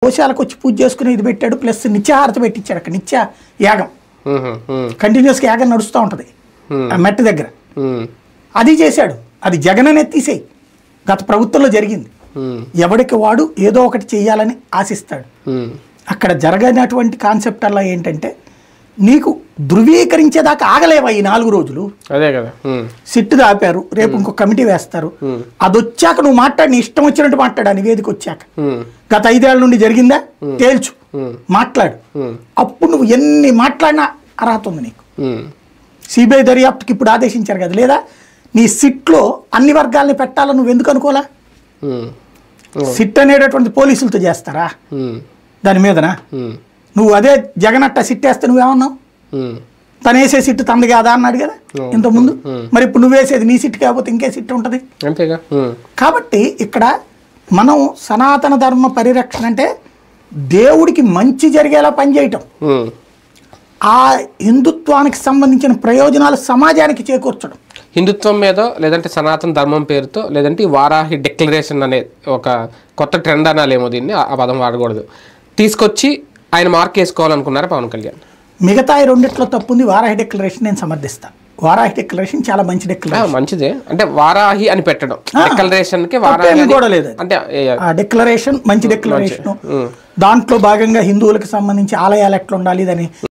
గోశాలకు వచ్చి పూజ చేసుకుని ఇది పెట్టాడు, ప్లస్ నిత్యాహారత పెట్టించాడు. అక్కడ నిత్య యాగం కంటిన్యూస్గా యాగం నడుస్తూ ఉంటుంది ఆ మెట్ట దగ్గర. అది చేశాడు. అది జగన్ అనేది తీసేయి, గత ప్రభుత్వంలో జరిగింది. ఎవడికి వాడు ఏదో ఒకటి చెయ్యాలని ఆశిస్తాడు. అక్కడ జరగనటువంటి కాన్సెప్ట్ అలా ఏంటంటే నీకు ధృవీకరించేదాకా ఆగలేవా ఈ 4 రోజులు. అదే కదా, సిట్టు దాపారు, రేపు ఇంకో కమిటీ వేస్తారు. అది వచ్చాక నువ్వు మాట్లాడి, నీ ఇష్టం వచ్చినట్టు మాట్లాడు. నివేదిక వచ్చాక గత 5 ఏళ్ల నుండి జరిగిందా తేల్చు, మాట్లాడు. అప్పుడు నువ్వు ఎన్ని మాట్లాడినా అర్హత ఉంది నీకు. సిబిఐ దర్యాప్తుకి ఇప్పుడు ఆదేశించారు కదా, లేదా నీ సిట్లో అన్ని వర్గాల్ని పెట్టాలని నువ్వు ఎందుకు అనుకోలా? సిట్ అనేటటువంటి పోలీసులతో చేస్తారా దాని మీదనా? నువ్వు అదే జగన్ అట్ట సిట్ వేస్తే నువ్వేమన్నావు? తను వేసే సిట్టు తనది కాదా అన్నాడు కదా ఇంతకుముందు. మరి ఇప్పుడు నువ్వు వేసేది నీ సిట్టు కాకపోతే ఇంకే సిట్టు ఉంటుంది. కాబట్టి ఇక్కడ మనం సనాతన ధర్మ పరిరక్షణ అంటే దేవుడికి మంచి జరిగేలా పనిచేయటం, ఆ హిందుత్వానికి సంబంధించిన ప్రయోజనాలు సమాజానికి చేకూర్చడం. హిందుత్వం మీద లేదంటే సనాతన ధర్మం పేరుతో లేదంటే వారాహి డిక్లరేషన్ అనే ఒక కొత్త ట్రెండ్ అనాలేమో, దీన్ని ఆ పదం వాడకూడదు, తీసుకొచ్చి ఆయన మార్క్ వేసుకోవాలనుకున్నారు పవన్ కళ్యాణ్. మిగతా 2 తప్పుంది. వారాహి డిక్లరేషన్ నేను సమర్థిస్తాను. వారాహి డిక్లరేషన్ చాలా మంచి డిక్లరేషన్, మంచిదే. అంటే వారాహి అని పెట్టడం డిక్లరేషన్ కి వారాహి కూడా లేదు. అంటే ఆ డిక్లరేషన్ మంచి డిక్లరేషన్. దాంట్లో భాగంగా హిందువులకు సంబంధించి ఆలయాలు ఎట్లా ఉండాలి అని